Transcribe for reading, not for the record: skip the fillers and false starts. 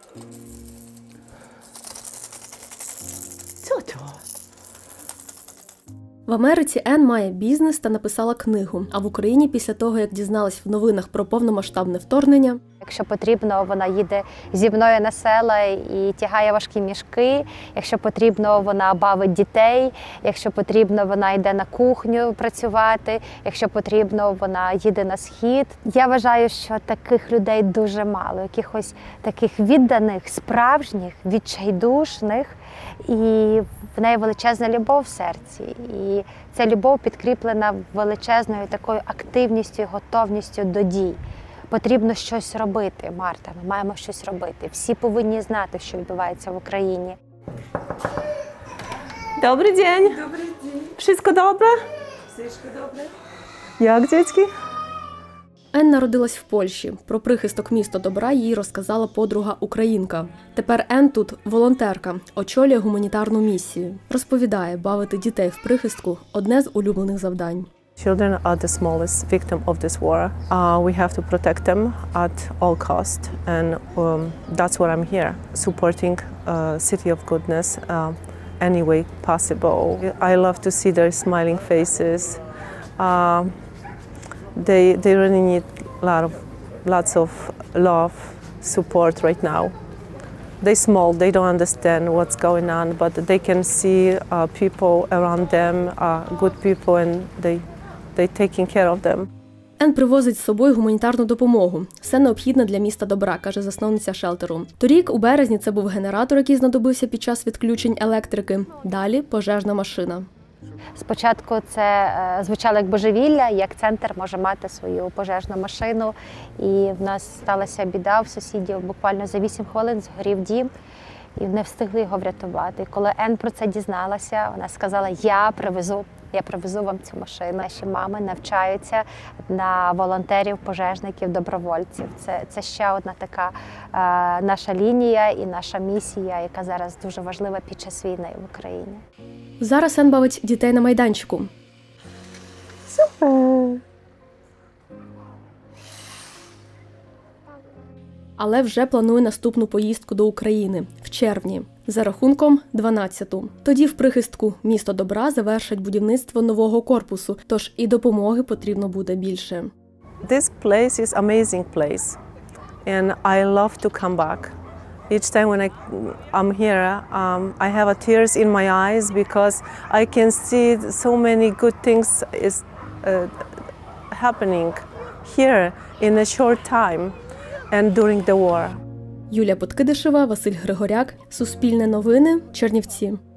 В Америці Енн має бізнес та написала книгу, а в Україні після того, як дізналась в новинах про повномасштабне вторгнення. Якщо потрібно, вона їде зі мною на села і тягає важкі мішки. Якщо потрібно, вона бавить дітей. Якщо потрібно, вона йде на кухню працювати. Якщо потрібно, вона їде на схід. Я вважаю, що таких людей дуже мало, якихось таких відданих, справжніх, відчайдушних. І в неї величезна любов в серці. І ця любов підкріплена величезною такою активністю і готовністю до дій. Потрібно щось робити, Марта, ми маємо щось робити. Всі повинні знати, що відбувається в Україні. Добрий день. Добрий день. Wszystko добре? Все добре. Як, дітки? Енн народилась в Польщі. Про прихисток «Місто добра» їй розказала подруга-українка. Тепер Енн тут волонтерка, очолює гуманітарну місію. Розповідає, бавити дітей в прихистку – одне з улюблених завдань. Children are the smallest victim of this war. We have to protect them at all cost, and that's what I'm here, supporting City of Goodness any way possible. I love to see their smiling faces. They really need lots of love, support right now. They're small, they don't understand what's going on, but they can see people around them, good people, and they're taking care of them. Енн привозить з собою гуманітарну допомогу. Все необхідне для міста добра, каже засновниця шелтеру. Торік, у березні, це був генератор, який знадобився під час відключень електрики. Далі – пожежна машина. Спочатку це звучало як божевілля, як центр може мати свою пожежну машину. І в нас сталася біда в сусідів. Буквально за 8 хвилин згорів дім. І не встигли його врятувати. Коли Енн про це дізналася, вона сказала, я привезу вам цю машину. Наші мами навчаються на волонтерів, пожежників, добровольців. Це ще одна така наша лінія і наша місія, яка зараз дуже важлива під час війни в Україні. Зараз Енн бавить дітей на майданчику. Супер! Але вже планує наступну поїздку до України – в червні. За рахунком 12-ту. Тоді в прихистку «Місто добра» завершать будівництво нового корпусу, тож і допомоги потрібно буде більше. This place is amazing place, and I love to come back. Each time when I'm here, I have tears in my eyes because I can see so many good things is happening here in a short time and during the war. Юлія Подкидишева, Василь Григоряк, Суспільне новини, Чернівці.